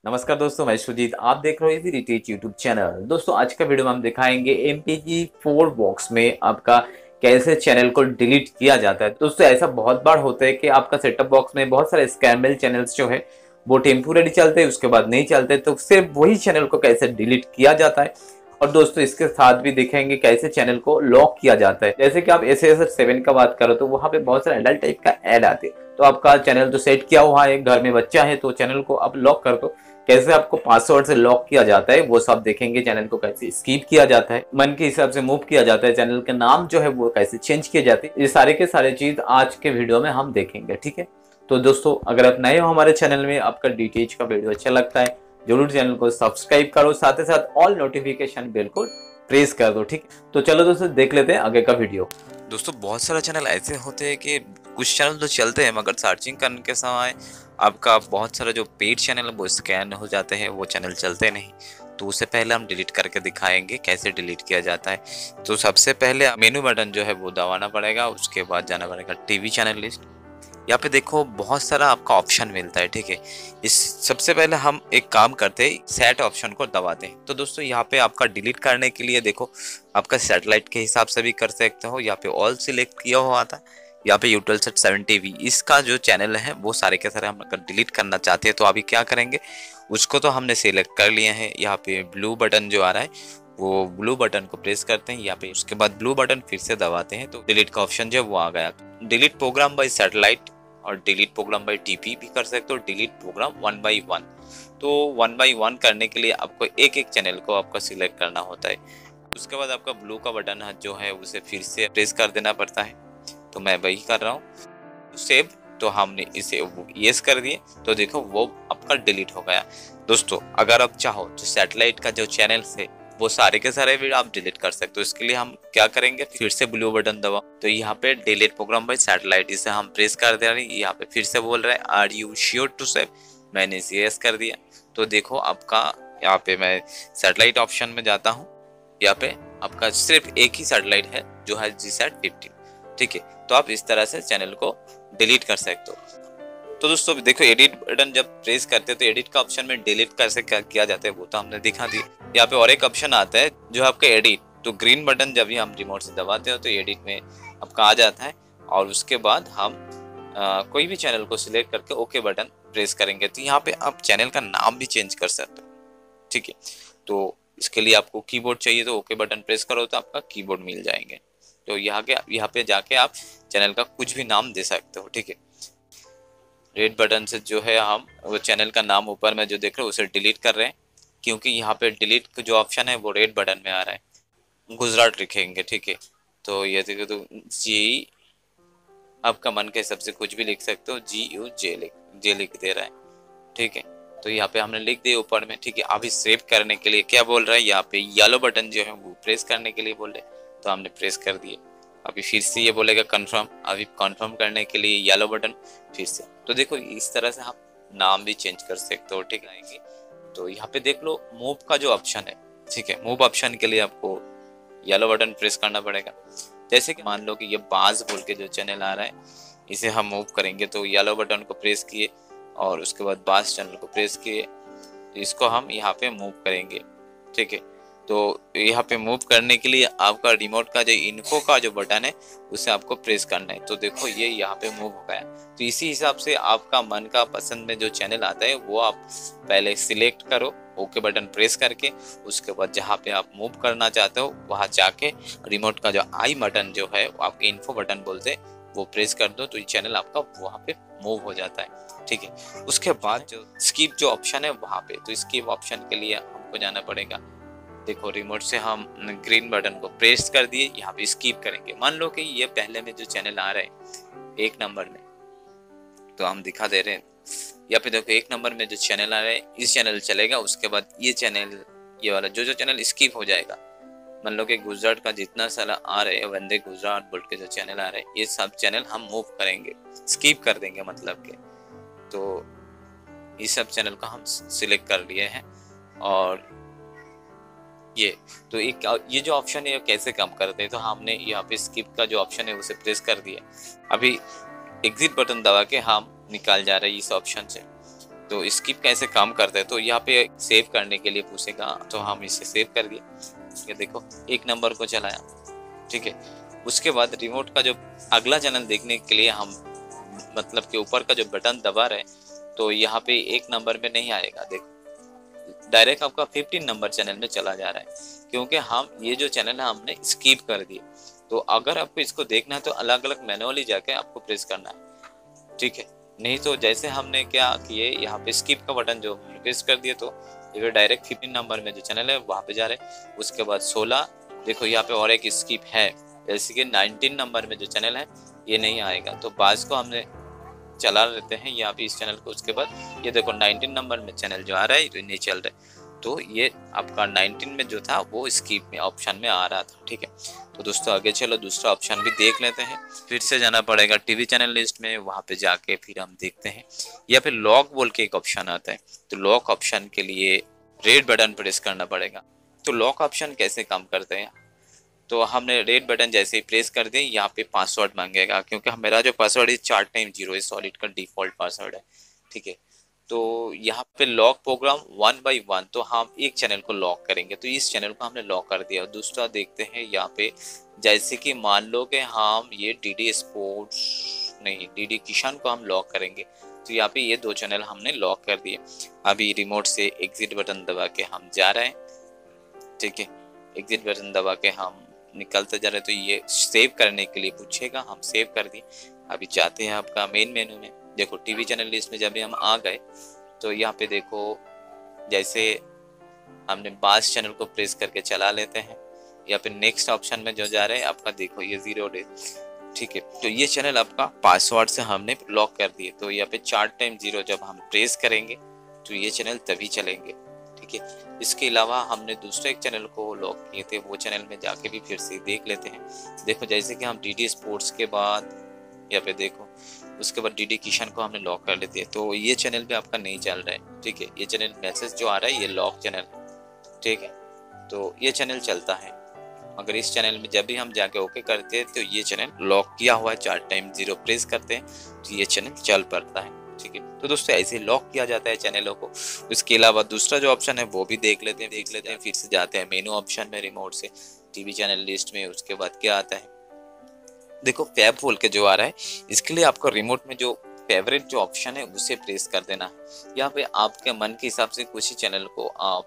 नमस्कार दोस्तों, मैं सुजीत। आप देख रहे हो इजी रिटेच यूट्यूब चैनल। दोस्तों, आज का वीडियो में हम दिखाएंगे MPEG-4 बॉक्स में आपका कैसे चैनल को डिलीट किया जाता है। दोस्तों, ऐसा बहुत बार होता है कि आपका सेटअप बॉक्स में बहुत सारे स्कैमेबल चैनल्स जो है वो टेम्पोररी चलते हैं, उसके बाद नहीं चलते, तो सिर्फ वही चैनल को कैसे डिलीट किया जाता है। और दोस्तों, इसके साथ भी देखेंगे कैसे चैनल को लॉक किया जाता है। जैसे कि आप SS7 का बात करो तो वहाँ पे बहुत सारे एडल्ट टाइप का ऐड आते हैं, तो आपका चैनल तो सेट किया हुआ है, घर में बच्चा है तो चैनल को आप लॉक कर दो। कैसे आपको पासवर्ड से लॉक किया जाता है वो सब देखेंगे। चैनल को कैसे स्कीप किया जाता है, मन के हिसाब से मूव किया जाता है, चैनल के नाम जो है वो कैसे चेंज किए जाते हैं, ये सारे के सारे चीज आज के वीडियो में हम देखेंगे। ठीक है, तो दोस्तों, अगर आप नए हो हमारे चैनल में, आपका डीटीएच का वीडियो अच्छा लगता है, जरूर चैनल को सब्सक्राइब करो, साथ ही साथ ऑल नोटिफिकेशन बेल को प्रेस कर दो। ठीक, तो चलो दोस्तों, देख लेते हैं आगे का वीडियो। दोस्तों बहुत सारे चैनल ऐसे होते हैं कि कुछ चैनल तो चलते हैं मगर सर्चिंग करने के समय आपका बहुत सारा जो पेड चैनल है वो स्कैन हो जाते हैं, वो चैनल चलते नहीं। तो उससे पहले हम डिलीट करके दिखाएंगे कैसे डिलीट किया जाता है। तो सबसे पहले मेनू बटन जो है वो दबाना पड़ेगा, उसके बाद जाना पड़ेगा टीवी चैनल लिस्ट। यहाँ पे देखो बहुत सारा आपका ऑप्शन मिलता है, ठीक है। इस सबसे पहले हम एक काम करते हैं, सेट ऑप्शन को दबाते हैं। तो दोस्तों यहाँ पे आपका डिलीट करने के लिए देखो आपका सैटेलाइट के हिसाब से भी कर सकते हो। यहाँ पे ऑल सिलेक्ट किया हुआ था, यहाँ पे यूटेलसेट 7 TV इसका जो चैनल है वो सारे के सारे हम अगर डिलीट करना चाहते हैं तो अभी क्या करेंगे, उसको तो हमने सिलेक्ट कर लिए हैं। यहाँ पे ब्लू बटन जो आ रहा है वो ब्लू बटन को प्रेस करते हैं यहाँ पे, उसके बाद ब्लू बटन फिर से दबाते हैं तो डिलीट का ऑप्शन जो है वो आ गया। डिलीट प्रोग्राम बाय सैटेलाइट और डिलीट प्रोग्राम बाय टीपी भी कर सकते हो, डिलीट प्रोग्राम 1 by 1। तो 1 by 1 करने के लिए आपको एक एक चैनल को आपका सिलेक्ट करना होता है। उसके बाद आपका ब्लू का बटन है जो है उसे फिर से प्रेस कर देना पड़ता है, तो मैं वही कर रहा हूँ। सेव, तो हमने इसे यस कर दिए तो देखो वो आपका डिलीट हो गया। दोस्तों अगर आप चाहो तो सैटेलाइट का जो चैनल है वो सारे के सारे भी आप डिलीट कर सकते हो। इसके लिए हम क्या करेंगे, फिर से ब्लू बटन दबाओ तो यहाँ पे डिलीट प्रोग्राम बाय सैटेलाइट इसे हम प्रेस कर दे रहे हैं। यहाँ पे फिर से बोल रहे हैं are you sure to save, मैंने इसे यस कर दिया। तो देखो आपका यहाँ पे मैं सैटेलाइट ऑप्शन में जाता हूँ, यहाँ पे आपका सिर्फ एक ही सैटेलाइट है जो है GSAT 15, ठीक है। तो आप इस तरह से चैनल को डिलीट कर सकते हो। तो दोस्तों देखो एडिट बटन जब प्रेस करते हैं तो एडिट का ऑप्शन में डिलीट कैसे किया जाता है वो तो हमने दिखा दिया। यहाँ पे और एक ऑप्शन आता है जो आपका एडिट, तो ग्रीन बटन जब भी हम रिमोट से दबाते हो तो एडिट में आपका आ जाता है। और उसके बाद हम कोई भी चैनल को सिलेक्ट करके ओके बटन प्रेस करेंगे तो यहाँ पे आप चैनल का नाम भी चेंज कर सकते हो, ठीक है। तो इसके लिए आपको कीबोर्ड चाहिए तो ओके बटन प्रेस करो तो आपका कीबोर्ड मिल जाएंगे। तो यहाँ पे जाके आप चैनल का कुछ भी नाम दे सकते हो, ठीक है। रेड बटन से जो है हम वो चैनल का नाम ऊपर में जो देख रहे हो उसे डिलीट कर रहे हैं, क्योंकि यहाँ पे डिलीट जो ऑप्शन है वो रेड बटन में आ रहा है। गुजरात लिखेंगे, ठीक है। तो ये देखो तो जी, आपका मन के हिसाब से कुछ भी लिख सकते हो, GUJ लिख दे रहा है, ठीक है। तो यहाँ पे हमने लिख दिया ऊपर में, ठीक है। अभी सेव करने के लिए क्या बोल रहा है, यहाँ पे येलो बटन जो है वो प्रेस करने के लिए बोल रहे, तो हमने प्रेस कर दिए। अभी फिर से ये बोलेगा कंफर्म, अभी कंफर्म करने के लिए येलो बटन फिर से। तो देखो इस तरह से आप नाम भी चेंज कर सकते हो, ठीक है। तो यहाँ पे देख लो मूव का जो ऑप्शन है, ठीक है। मूव ऑप्शन के लिए आपको येलो बटन प्रेस करना पड़ेगा। जैसे कि मान लो कि ये बाज बोल के जो चैनल आ रहा है इसे हम मूव करेंगे तो येलो बटन को प्रेस किए और उसके बाद बाज चैनल को प्रेस किए, तो इसको हम यहाँ पे मूव करेंगे, ठीक है। तो यहाँ पे मूव करने के लिए आपका रिमोट का जो इन्फो का जो बटन है उसे आपको प्रेस करना है। तो देखो ये यहाँ पे मूव हो गया। तो इसी हिसाब से आपका मन का पसंद में जो चैनल आता है वो आप पहले सिलेक्ट करो ओके बटन प्रेस करके, उसके बाद जहाँ पे आप मूव करना चाहते हो वहाँ जाके रिमोट का जो आई बटन जो है आपके इन्फो बटन बोलते हैं वो प्रेस कर दो तो ये चैनल आपका वहाँ पे मूव हो जाता है, ठीक है। उसके बाद जो स्किप जो ऑप्शन है वहाँ पे, तो स्किप ऑप्शन के लिए हमको जाना पड़ेगा। देखो रिमोट से हम ग्रीन बटन को प्रेस कर दिए, यहाँ पे स्किप करेंगे। मान लो कि ये पहले में जो चैनल आ रहा है 1 नंबर में, तो हम दिखा दे रहे हैं यहाँ पे देखो 1 नंबर में जो चैनल आ रहा है इस चैनल चलेगा। उसके बाद ये चैनल, ये वाला जो चैनल स्किप हो जाएगा। मान लो कि गुजरात का जितना सारा आ रहा है, वंदे गुजरात बोल के जो चैनल आ रहा है ये सब चैनल हम मूव करेंगे, स्किप कर देंगे मतलब के। तो इस सब चैनल का हम सिलेक्ट कर लिए हैं। और ये तो एक ये जो ऑप्शन है कैसे काम करते हैं, तो हमने यहाँ पे स्किप का जो ऑप्शन है उसे प्रेस कर दिया। अभी एग्जिट बटन दबा के हम निकाल जा रहे हैं इस ऑप्शन से। तो स्किप कैसे काम करता है, तो यहाँ पे सेव करने के लिए पूछेगा, तो हम इसे सेव कर दिए। ये देखो 1 नंबर को चलाया, ठीक है। उसके बाद रिमोट का जो अगला चैनल देखने के लिए हम मतलब कि ऊपर का जो बटन दबा रहे, तो यहाँ पे 1 नंबर में नहीं आएगा, देखो डायरेक्ट आपका 15 नंबर चैनल में चला जा रहा है, क्योंकि हम ये जो चैनल है हमने स्किप कर दिए। तो अगर आपको इसको देखना है तो अलग अलग मैनुअली जाके आपको प्रेस करना है, ठीक है। नहीं तो जैसे हमने क्या किए, यहाँ पे स्किप का बटन जो प्रेस कर दिए, तो ये डायरेक्ट 15 नंबर में जो चैनल है वहां पे जा रहे। उसके बाद 16, देखो यहाँ पे और एक स्किप है, जैसे कि 19 नंबर में जो चैनल है ये नहीं आएगा, तो बाज को हमने चला लेते हैं यहाँ पे इस चैनल को। उसके बाद ये देखो 19 नंबर में चैनल जो आ रहा है, तो नहीं चल रहा है, तो ये आपका 19 में जो था वो स्किप में ऑप्शन में आ रहा था, ठीक है। तो दोस्तों आगे चलो दूसरा ऑप्शन भी देख लेते हैं। फिर से जाना पड़ेगा टीवी चैनल लिस्ट में, वहां पे जाके फिर हम देखते हैं। या फिर लॉक बोल के एक ऑप्शन आता है, तो लॉक ऑप्शन के लिए रेड बटन प्रेस करना पड़ेगा। तो लॉक ऑप्शन कैसे काम करते हैं, तो हमने रेड बटन जैसे ही प्रेस कर दिए, यहाँ पे पासवर्ड मांगेगा, क्योंकि मेरा जो पासवर्ड है 4 टाइम 0 है, सॉलिड का डिफॉल्ट पासवर्ड है, ठीक है। तो यहाँ पे लॉक प्रोग्राम 1 बाई 1, तो हम एक चैनल को लॉक करेंगे, तो इस चैनल को हमने लॉक कर दिया। दूसरा देखते हैं यहाँ पे, जैसे कि मान लो कि हम ये डीडी स्पोर्ट्स नहीं डीडी किसान को हम लॉक करेंगे, तो यहाँ पे ये 2 चैनल हमने लॉक कर दिए। अभी रिमोट से एग्जिट बटन दबा के हम जा रहे हैं, ठीक है। एग्जिट बटन दबा के हम निकलते जा रहे हैं, तो ये सेव करने के लिए पूछेगा, हम सेव कर दिए। अभी जाते हैं आपका मेन मेनू में, देखो टीवी चैनल लिस्ट में जब भी हम आ गए, तो यहाँ पे देखो जैसे हमने बास चैनल को प्रेस करके चला लेते हैं। या फिर नेक्स्ट ऑप्शन में जो जा रहे हैं आपका, देखो ये 0 डे, ठीक है। तो ये चैनल आपका पासवर्ड से हमने लॉक कर दिए, तो यहाँ पे 4 टाइम 0 जब हम प्रेस करेंगे तो ये चैनल तभी चलेंगे, ठीक है। इसके अलावा हमने दूसरे एक चैनल को लॉक किए थे, वो चैनल में जाके भी फिर से देख लेते हैं। देखो जैसे कि हम डीडी स्पोर्ट्स के बाद या फिर देखो उसके बाद डीडी किशन को हमने लॉक कर लेते हैं, तो ये चैनल भी आपका नहीं चल रहा है, ठीक है। ये चैनल मैसेज जो आ रहा है ये लॉक चैनल है, ठीक है। तो ये चैनल चलता है, अगर इस चैनल में जब भी हम जाके ओके करते हैं तो ये चैनल लॉक किया हुआ है, 4 टाइम 0 प्रेस करते हैं तो ये चैनल चल पड़ता है, ठीक है। तो दोस्तों ऐसे लॉक किया जाता है चैनलों को। इसके अलावा दूसरा जो ऑप्शन है वो भी देख लेते हैं। फिर से जाते हैं मेनू ऑप्शन में, रिमोट से टीवी चैनल लिस्ट में। उसके बाद क्या आता है, देखो फैब बोल के जो आ रहा है, इसके लिए आपको रिमोट में जो फेवरेट जो ऑप्शन है उसे प्रेस कर देना है। यहाँ पे आपके मन के हिसाब से कुछ ही चैनल को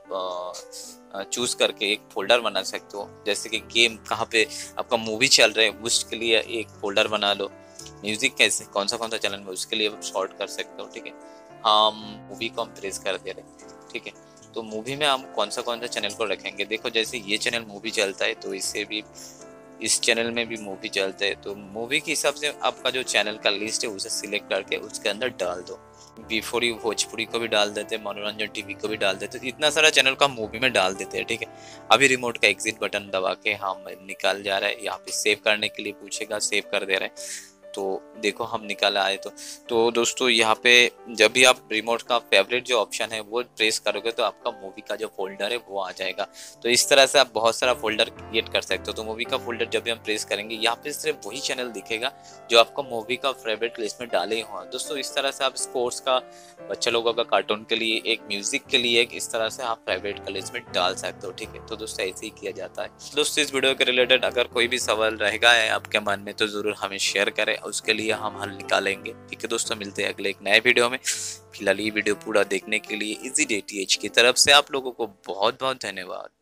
आप चूज करके एक फोल्डर बना सकते हो, जैसे कि गेम कहाँ पे आपका मूवी चल रहा है उसके लिए एक फोल्डर बना लो। म्यूजिक कैसे कौन सा चैनल में उसके लिए आप शॉर्ट कर सकते हो, ठीक है। हम मूवी को हम प्रेस कर दे रहे, ठीक है। तो मूवी में हम कौन सा चैनल को रखेंगे, देखो जैसे ये चैनल मूवी चलता है तो इससे भी इस चैनल में भी मूवी चलते हैं, तो मूवी के हिसाब से आपका जो चैनल का लिस्ट है उसे सिलेक्ट करके उसके अंदर डाल दो। बिफोर यू भोजपुरी को भी डाल देते हैं, मनोरंजन टीवी को भी डाल देते हैं, तो इतना सारा चैनल को हम मूवी में डाल देते हैं, ठीक है। अभी रिमोट का एग्जिट बटन दबा के हम निकाल जा रहा है, यहाँ पे सेव करने के लिए पूछेगा, सेव कर दे रहे हैं, तो देखो हम निकाल आए। तो दोस्तों यहाँ पे जब भी आप रिमोट का फेवरेट जो ऑप्शन है वो प्रेस करोगे तो आपका मूवी का जो फोल्डर है वो आ जाएगा। तो इस तरह से आप बहुत सारा फोल्डर क्रिएट कर सकते हो। तो मूवी का फोल्डर जब भी हम प्रेस करेंगे यहाँ पे सिर्फ वही चैनल दिखेगा जो आपका मूवी का फेवरेट लिस्ट में डाले हुआ। दोस्तों इस तरह से आप स्पोर्ट्स का, बच्चे लोगों का कार्टून के लिए एक, म्यूजिक के लिए एक, इस तरह से आप फेवरेट का लिस्ट में डाल सकते हो, ठीक है। तो दोस्तों ऐसे ही किया जाता है। दोस्तों इस वीडियो के रिलेटेड अगर कोई भी सवाल रहेगा है आपके मन में तो जरूर हमें शेयर करें, उसके लिए हम हल निकालेंगे, ठीक है। दोस्तों मिलते हैं अगले एक नए वीडियो में। फिलहाल ये वीडियो पूरा देखने के लिए इजी DTH की तरफ से आप लोगों को बहुत बहुत धन्यवाद।